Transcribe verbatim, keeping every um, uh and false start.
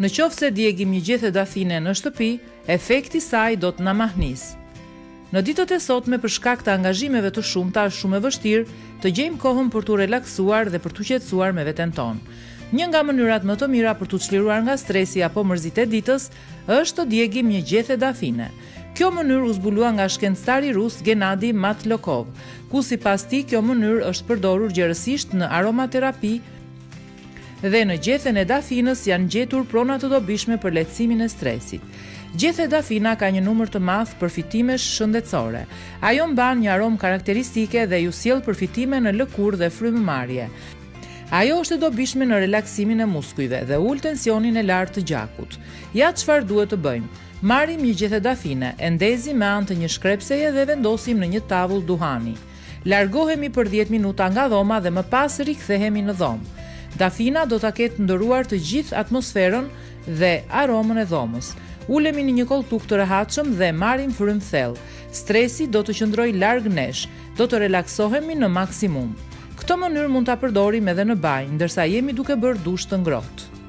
Në qoftë se djegim një gjethe dafine në shtëpi, efekti saj do të na mahnis. Në ditët e sotme, për shkak të angazhimeve të shumta, është shumë e vështirë të gjejmë kohën për të relaksuar dhe për të qetësuar me veten tonë. Një nga mënyrat më të mira për të çliruar nga stresi apo mërzit e ditës është të djegim një gjethe dafine. Kjo mënyrë u zbulua nga shkencëtari rus Gennadi Matlokov, ku sipas tij kjo mënyrë është përdorur gjerësisht në aromaterapi dhe në gjethen e dafinës janë gjetur prona të dobishme për lehtësimin e stresit. Gjethe dafina ka një numër të madh përfitimesh shëndetësore. Ajo mban një aromë karakteristike dhe ju sjell përfitime në lëkurë dhe frymëmarrje. Ajo është e dobishme në relaksimin e muskujve dhe ul tensionin e lartë të gjakut. Ja çfarë duhet të bëjmë? Marrim një gjethe dafine, e ndezim me anë të një shkrepseje dhe vendosim në një tavull duhani. Largohemi për dhjetë minuta nga dhoma dhe më pas rikthehemi në dhomë. Dafina do ta ketë ndëruar të gjithë atmosferën dhe aromën e dhomës. Ulemi në një koltuk të rehatshëm dhe marrim frymë thellë. Stresi do të qëndrojë larg nesh, do të relaksohemi në maksimum. Këtë mënyrë mund ta përdorim edhe në banjë, ndërsa jemi duke bërë dush të ngrohtë.